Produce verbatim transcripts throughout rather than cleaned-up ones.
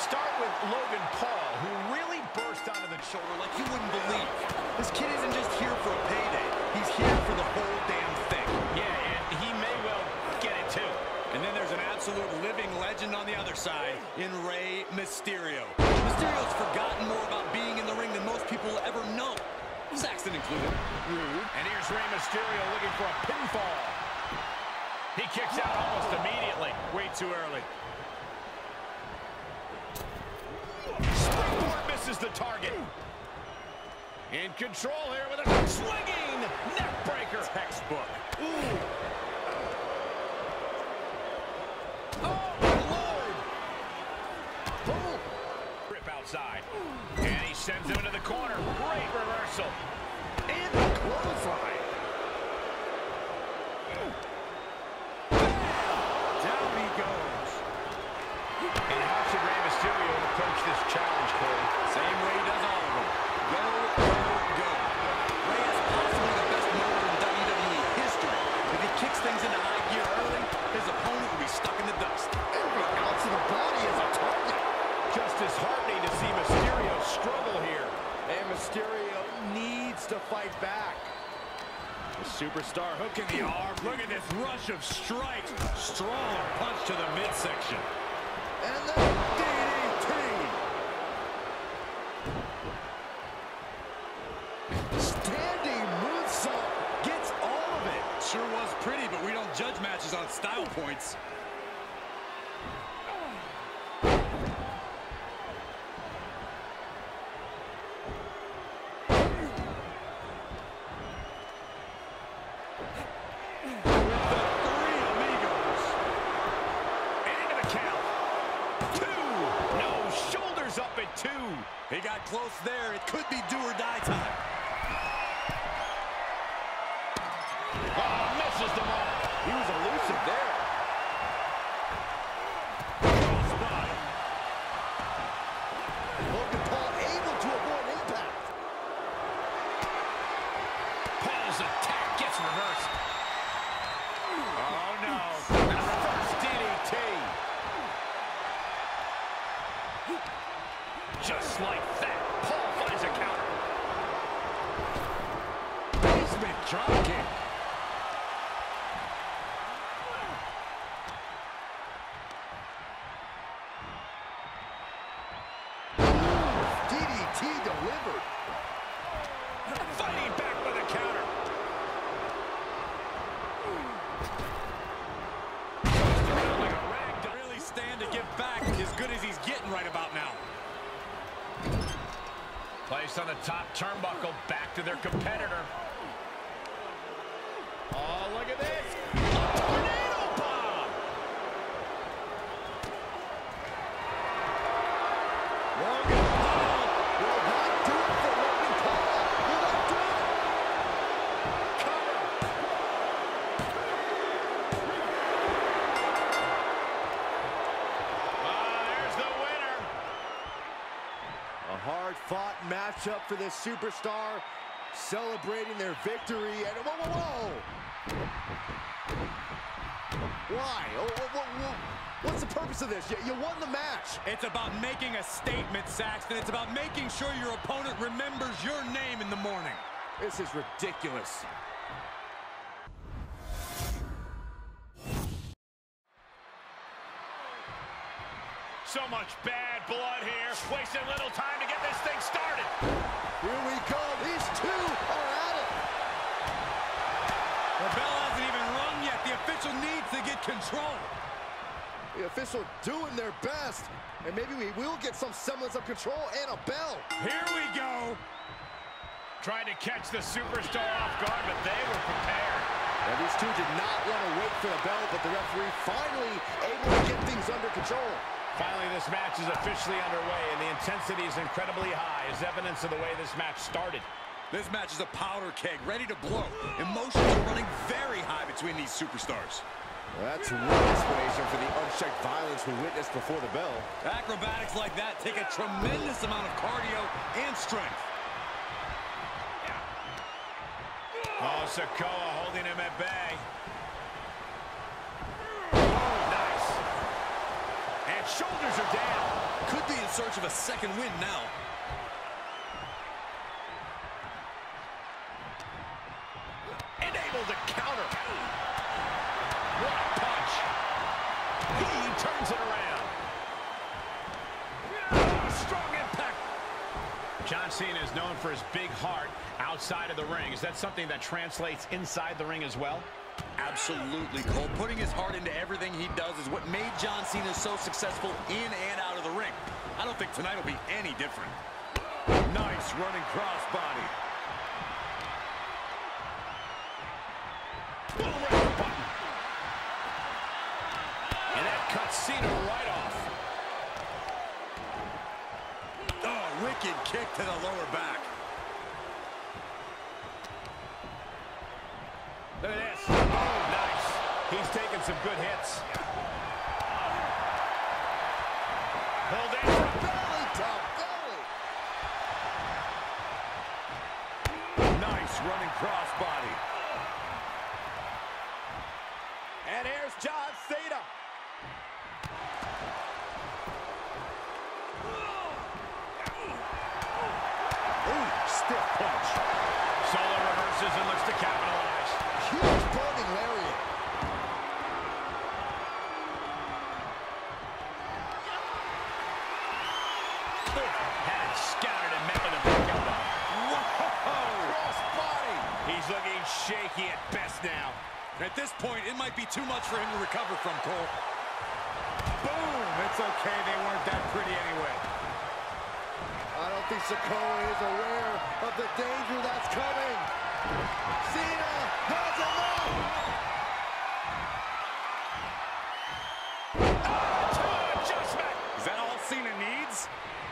start with Logan Paul, who really burst onto the shoulder like you wouldn't believe. This kid isn't just here for a payday. He's here for the whole damn thing. Yeah, and he may well get it too. And then there's an absolute living legend on the other side in Rey Mysterio. Mysterio's forgotten more about being in the ring than most people will ever know. Saxton included. Rude. And here's Rey Mysterio looking for a pinfall. He kicks out almost immediately. Way too early. Springboard misses the target. In control here with a swinging neck breaker. Textbook. Ooh. Oh, Lord. Boom. Rip outside. And he sends him into the corner. Great reversal. And the clothesline. Down he goes. And how should Rey Mysterio approach this challenge, Corey? Same way he does all of them. Go, go, go. Rey is possibly the best mover in W W E history. If he kicks things into high gear early, his opponent will be stuck in the dust. Every ounce of the body is a target. Just disheartening to see Mysterio struggle here. And Mysterio needs to fight back. The superstar hook in the arm. Look at this rush of strikes. Strong punch to the midsection. And the D D T. Standing moonsault gets all of it. Sure was pretty, but we don't judge matches on style points. Two. He got close there. It could be do or die time. Oh, misses the mark. He was elusive there. Spot. Logan Paul able to avoid impact. Paul's attack gets reversed. Oh, no. And a reverse D D T. Just like that, Paul finds a counter. Basement drop kick. D D T delivered. Fighting back with a counter. Just around like a rag doll. Really stand to give back as good as he's getting right about now. Placed on the top turnbuckle, back to their competitor. Oh, look at this. A tornado bomb. Logan Paul will not do it for Logan Paul. Will not do it. Cover. Ah, there's the winner. A hard-fought matchup for this superstar, celebrating their victory. And whoa, whoa, whoa! Why? Oh, whoa, whoa, whoa. What's the purpose of this? You, you won the match. It's about making a statement, Saxton. It's about making sure your opponent remembers your name in the morning. This is ridiculous. So much bad blood here. Wasting little time to get this thing started. Here we go. These two are at it. The bell hasn't even rung yet. The official needs to get control. The official doing their best. And maybe we will get some semblance of control and a bell. Here we go. Trying to catch the superstar off guard, but they were prepared. Now, these two did not want to wait for the bell, but the referee finally able to get things under control. Finally, this match is officially underway, and the intensity is incredibly high, as evidence of the way this match started. This match is a powder keg, ready to blow. Emotions are running very high between these superstars. Well, that's one explanation for the unchecked violence we witnessed before the bell. Acrobatics like that take a tremendous amount of cardio and strength. Oh, Sikoa holding him at bay. Oh, nice. And shoulders are down. Could be in search of a second win now. And able to counter. What a punch. He turns it around. Strong impact. John Cena is known for his big heart outside of the ring. Is that something that translates inside the ring as well? Absolutely, Cole. Putting his heart into everything he does is what made John Cena so successful in and out of the ring. I don't think tonight will be any different. Nice running crossbody. Boom, right button. And that cuts Cena right off. Oh, wicked kick to the lower back. Look at this. Oh, nice. He's taking some good hits. Pulled in for a belly to belly. Nice running crossbody. And here's John Cena. Ooh, stiff punch. Solo reverses and looks to capitalize. Huge burning lariat. Had it scouted and met with a big elbow. Whoa! Cross body. He's looking shaky at best now. At this point, it might be too much for him to recover from, Cole. Boom! It's okay. They weren't that pretty anyway. I don't think Sikoa is aware of the danger that's coming. Cena has enough. Oh, two adjustment. Is that all Cena needs?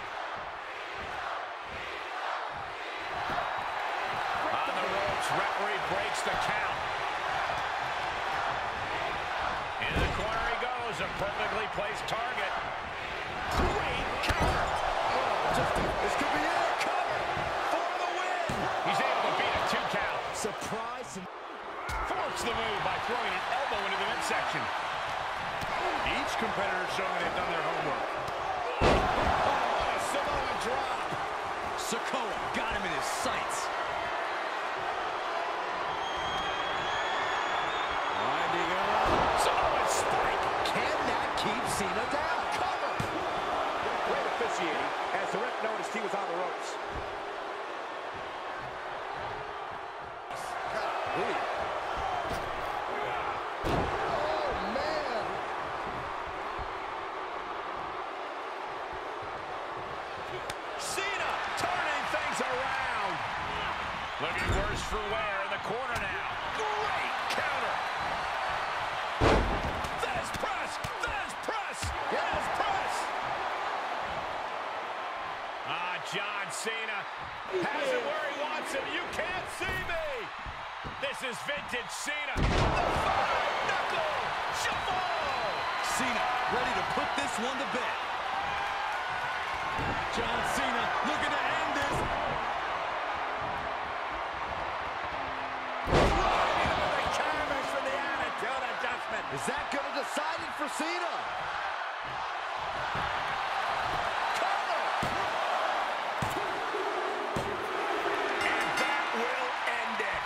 On the ropes, referee breaks the count. Into the corner he goes, a perfectly placed target. Great counter. Oh, just, this could be it. Cover for the win. He's able to beat a two count. Surprise. Forks the move by throwing an elbow into the midsection. Each competitor showing they've done their homework. Oh, a Samoan drop. Sikoa got him in his sights. Winding up. Samoan spike. Can that keep Cena down? Cover. Great officiating as the ref noticed he was on the ropes. Golly. Oh, man. Cena turning things around. Looking worse for wear in the corner now. Great counter. There's press. There's press. There's press. Ah, John Cena has it where he wants him. You can't see me. This is vintage Cena. The five knuckle shuffle. Cena ready to put this one to bed. John Cena looking to end this. Right into the canvas for the attitude adjustment. Is that going to decide it for Cena? Cover. And that will end it.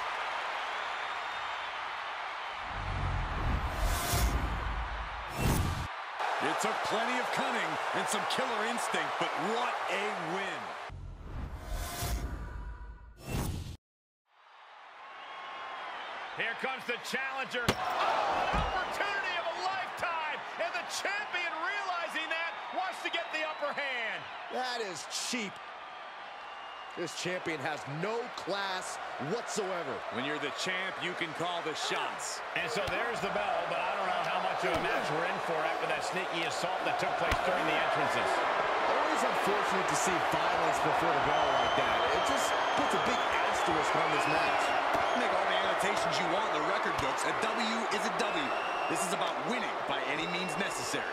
It took plenty of cunning and some killer instinct, but what a win. Here comes the challenger. Oh, an opportunity of a lifetime. And the champion, realizing that, wants to get the upper hand. That is cheap. This champion has no class whatsoever. When you're the champ, you can call the shots. And so there's the bell, but I don't know how much of a match we're in for after that sneaky assault that took place during the entrances. Always unfortunate to see violence before the bell like that. It just puts a big asterisk on this match. Make all the annotations you want in the record books. A W is a W. This is about winning by any means necessary.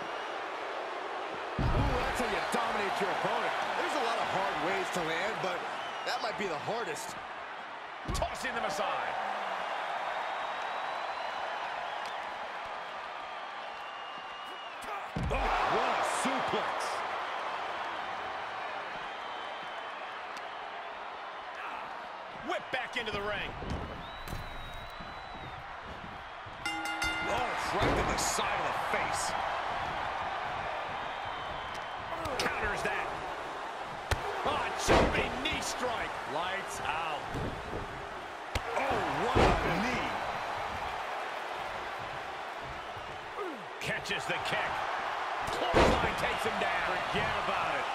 Ooh, that's how you dominate your opponent. There's a lot of hard ways to land, but that might be the hardest. Tossing them aside. Oh, what a suplex. back into the ring. Oh, right to the side of the face. Counters that. Oh, jumping knee strike. Lights out. Oh, what a knee. Catches the kick. Clothesline takes him down. Forget about it.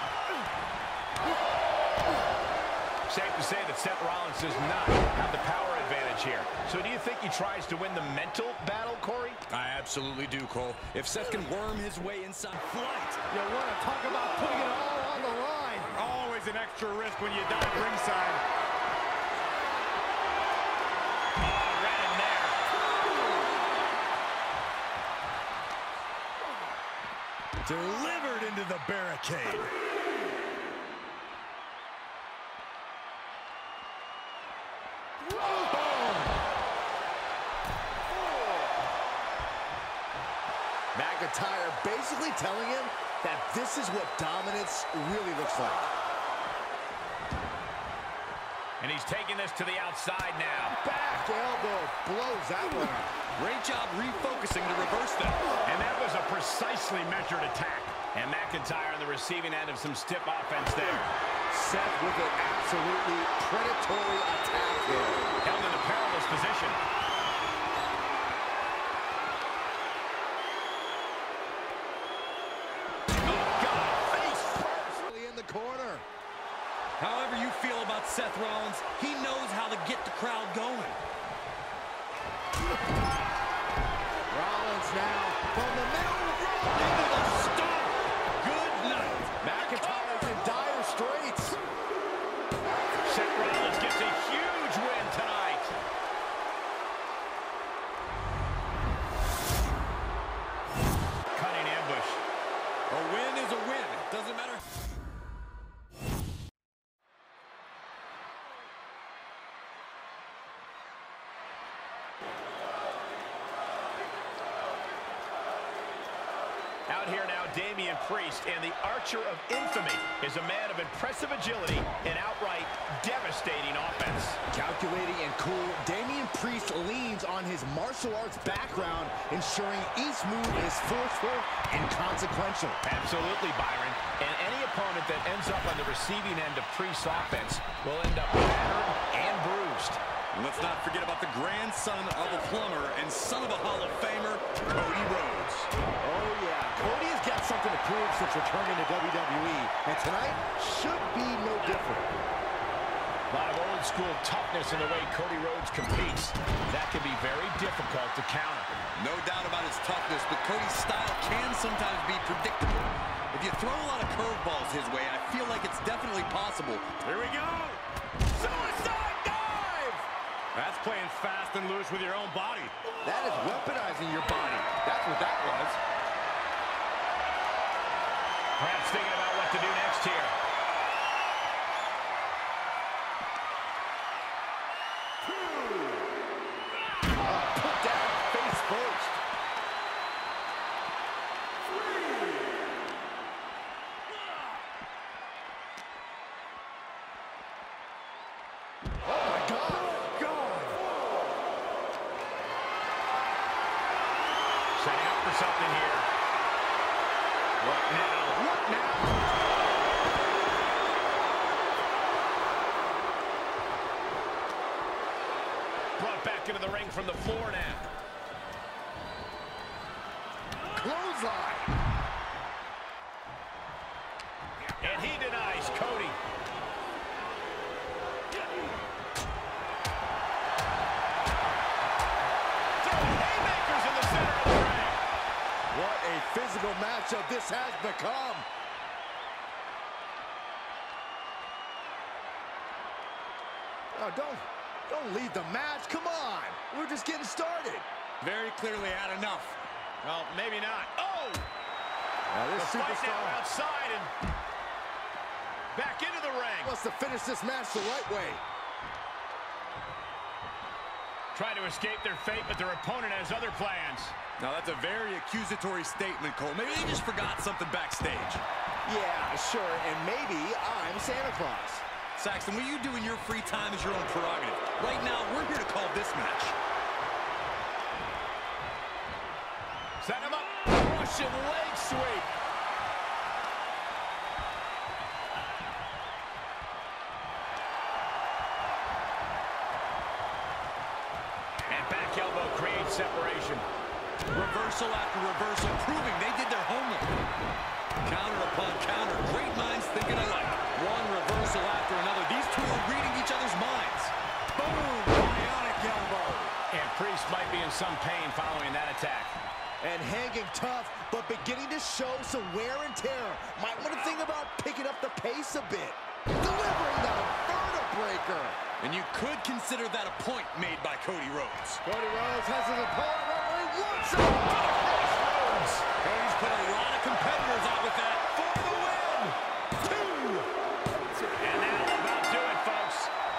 Safe to say that Seth Rollins does not have the power advantage here. So do you think he tries to win the mental battle, Corey? I absolutely do, Cole. If Seth can worm his way inside flight. You want to talk about putting it all on the line. Always an extra risk when you dive ringside. Oh, right in there. Delivered into the barricade. McIntyre basically telling him that this is what dominance really looks like. And he's taking this to the outside now. Back elbow blows that one up. Great job refocusing to reverse that. And that was a precisely measured attack. And McIntyre on the receiving end of some stiff offense there. Seth with an absolutely predatory attack there. Held in a perilous position. However you feel about Seth Rollins, he knows how to get the crowd going. Rollins now from the middle of the road Into the stomp. Good night. McIntyre's in dire straits. Seth Rollins gets a huge win tonight. Cunning ambush. A win is a win. Doesn't matter. Out here now, Damian Priest, and the Archer of Infamy is a man of impressive agility and outright devastating offense. Calculating and cool, Damian Priest leans on his martial arts background, ensuring each move is forceful and consequential. Absolutely, Byron. And any opponent that ends up on the receiving end of Priest's offense will end up battered and bruised. And let's not forget about the grandson of a plumber and son of a Hall of Famer, Cody Rhodes. Oh, yeah. Cody has got something to prove since returning to W W E, and tonight should be no different. A lot of old-school toughness in the way Cody Rhodes competes. That can be very difficult to counter. No doubt about his toughness, but Cody's style can sometimes be predictable. If you throw a lot of curveballs his way, I feel like it's definitely possible. Here we go. Suicide dive! That's playing fast and loose with your own body. That is weaponizing your body. That's what that was. Perhaps thinking about what to do next here. Uh, put down face first. Oh my God! God! Setting up for something here. What now? What now? Brought back into the ring from the floor now. Clothesline. And he denies Cody. Throwing haymakers in the center of the ring. What a physical matchup this has become. Oh, don't, don't leave the match. Come on. We're just getting started. Very clearly had enough. Well, maybe not. Oh! Now this The fight superstar now outside and back into the ring. wants to finish this match the right way. Trying to escape their fate, but their opponent has other plans. Now that's a very accusatory statement, Cole. Maybe they just forgot something backstage. Yeah, sure, and maybe I'm Santa Claus. Saxton, what you do in your free time is your own prerogative. Bionic elbow creates separation. Reversal after reversal, proving they did their homework. Counter upon counter, great minds thinking alike. One reversal after another. These two are reading each other's minds. Boom! Bionic elbow. And Priest might be in some pain following that attack. And hanging tough, but beginning to show some wear and tear. Might want to think about picking up the pace a bit. Delivering the vertebreaker. And you could consider that a point made by Cody Rhodes. Cody Rhodes has his opponent where he wants it. Rhodes. Cody's put a lot of competitors out with that for the win. Two. And that'll about do it, folks.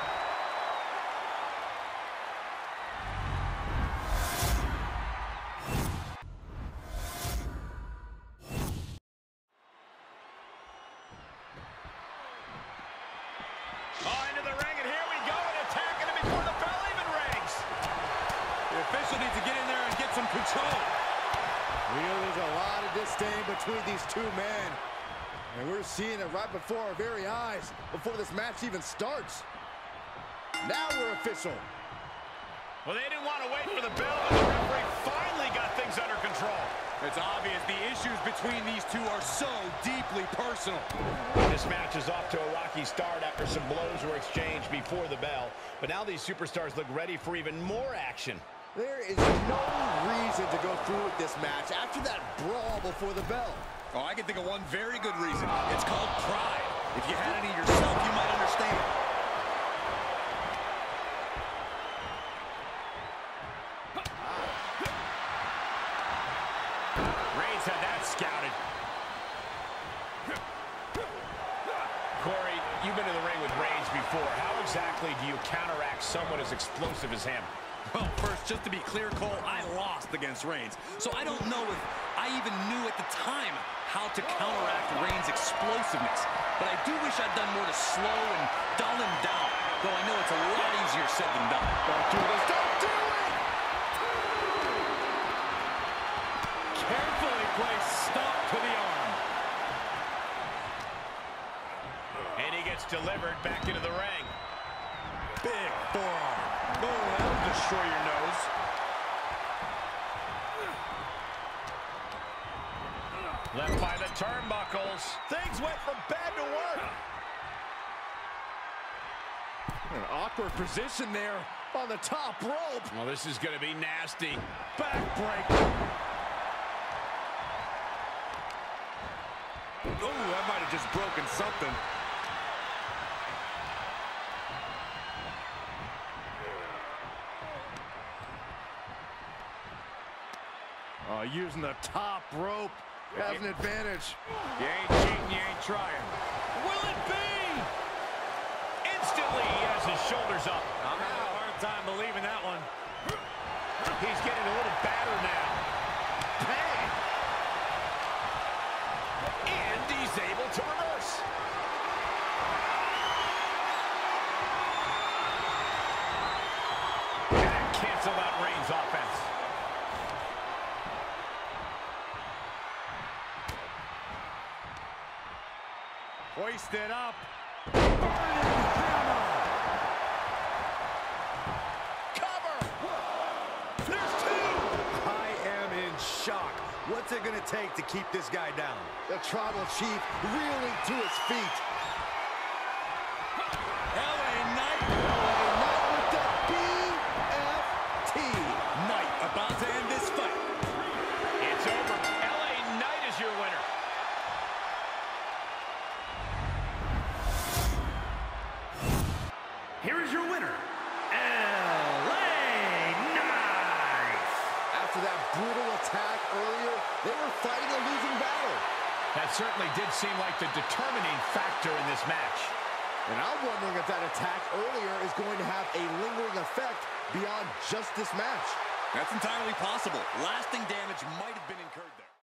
Oh, into the ring, and here we go, and attacking him before the bell even rings. The official needs to get in there and get some control. We know there's a lot of disdain between these two men. And we're seeing it right before our very eyes, before this match even starts. Now we're official. Well, they didn't want to wait for the bell, but the referee finally got things under control. It's obvious the issues between these two are so deeply personal. This match is off to a rocky start after some blows were exchanged before the bell. But now these superstars look ready for even more action. There is no reason to go through with this match after that brawl before the bell. Oh, I can think of one very good reason. It's called pride. If you had any yourself, you might understand. Reigns had that scouted. Corey, you've been in the ring with Reigns before. How exactly do you counteract someone as explosive as him? Well, first, just to be clear, Cole, I lost against Reigns. So I don't know if I even knew at the time how to counteract Reigns' explosiveness. But I do wish I'd done more to slow and dull him down. Though I know it's a lot easier said than done. Don't do this. Don't do it! Carefully placed stop to the arm. And he gets delivered back into the ring. Big forearm. Oh, that'll destroy your nose. Left by the turnbuckles. Things went from bad to worse. An awkward position there on the top rope. Well, this is going to be nasty. Backbreaker. Oh, that might have just broken something. Oh, using the top rope has an advantage. You ain't cheating, you ain't trying. Will it be? Instantly, he has his shoulders up. I'm having a hard time believing that one. He's getting a little battered now. Bang! And he's able to reverse. And cancel out Reigns' offense. Hoisted up. Cover! There's two! I am in shock. What's it going to take to keep this guy down? The tribal chief reeling to his feet. L A Knight. L A Knight with the B F T. Knight about to end this fight. It's over. L A Knight is your winner. Here is your winner, L A Knight. After that brutal attack earlier, they were fighting a losing battle. That certainly did seem like the determining factor in this match. And I'm wondering if that attack earlier is going to have a lingering effect beyond just this match. That's entirely possible. Lasting damage might have been incurred there.